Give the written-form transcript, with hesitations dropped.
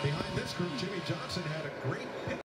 Behind this group, Jimmie Johnson had a great